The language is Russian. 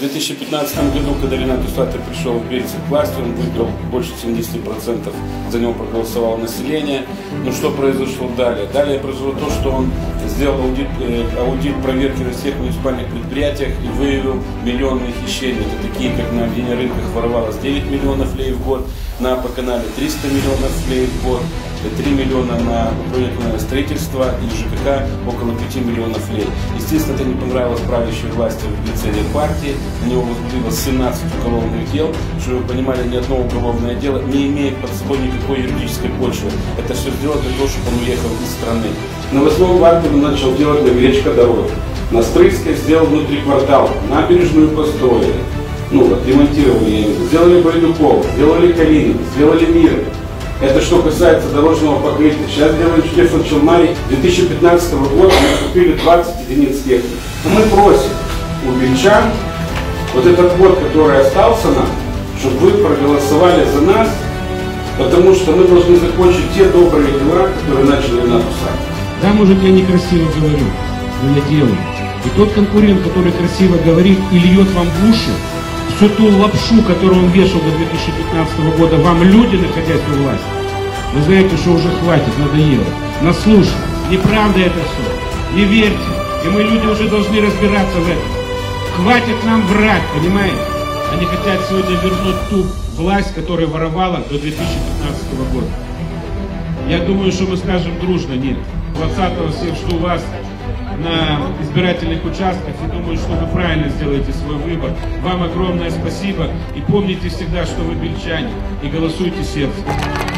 2015 году, когда Ринат Усатый пришел в Бельцы к власти, он выиграл больше 70%, за него проголосовало население. Но что произошло далее? Далее произошло то, что он сделал аудит проверки на всех муниципальных предприятиях и выявил миллионные хищения. Это такие, как на Венерынках воровалось 9 миллионов лей в год, на Апоканале 300 миллионов лей в год, 3 миллиона на управление строительства и ЖКХ около 5 миллионов лей. Естественно, это не понравилось правящей власти в лице партии. На него возбудилось 17 уголовных дел. Чтобы вы понимали, ни одно уголовное дело не имеет под собой никакой юридической почвы. Это все сделано для того, чтобы он уехал из страны. На 8-м квартале он начал делать на Гречка дорогу. На Стрийской сделал внутри квартал, набережную построили. Отремонтировали, я имею в виду. Сделали Байдукова, сделали Калинина, сделали Мир. Это что касается дорожного покрытия. Сейчас делаем чудесно в Челмаре. 2015 года мы купили 20 единиц техники. Мы просим у бельчан вот этот год, который остался нам, чтобы вы проголосовали за нас, потому что мы должны закончить те добрые дела, которые начали Ринат Усатый. Да, может, я некрасиво говорю, но я делаю. И тот конкурент, который красиво говорит и льет вам в уши всю ту лапшу, которую он вешал до 2015 года, вам люди, находясь у власти, вы знаете, что уже хватит, надоело. Наслушайтесь. Неправда это все. Не верьте. И мы, люди, уже должны разбираться в этом. Хватит нам врать, понимаете? Они хотят сегодня вернуть ту власть, которая воровала до 2015 года. Я думаю, что мы скажем дружно нет. 20-го всех жду вас на избирательных участках и думаю, что вы правильно сделаете свой выбор. Вам огромное спасибо и помните всегда, что вы бельчане, и голосуйте сердцем.